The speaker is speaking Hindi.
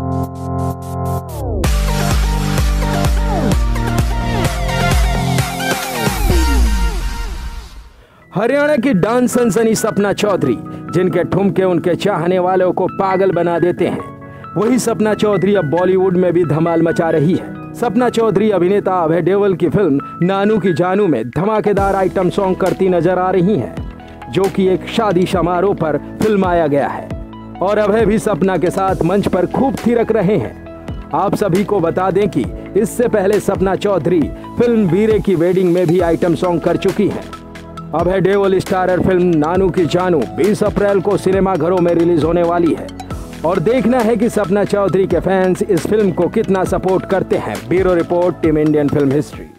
हरियाणा की डांस सनसनी सपना चौधरी, जिनके ठुमके उनके चाहने वालों को पागल बना देते हैं, वही सपना चौधरी अब बॉलीवुड में भी धमाल मचा रही है। सपना चौधरी अभिनेता अभय देओल की फिल्म नानू की जानू में धमाकेदार आइटम सॉन्ग करती नजर आ रही हैं, जो कि एक शादी समारोह पर फिल्माया गया है और अभय भी सपना के साथ मंच पर खूब थिरक रहे हैं। आप सभी को बता दें कि इससे पहले सपना चौधरी फिल्म वीरे की वेडिंग में भी आइटम सॉन्ग कर चुकी हैं। अभय देओल स्टारर फिल्म नानू की जानू 20 अप्रैल को सिनेमाघरों में रिलीज होने वाली है और देखना है कि सपना चौधरी के फैंस इस फिल्म को कितना सपोर्ट करते हैं। Bureau report, team Indian film history.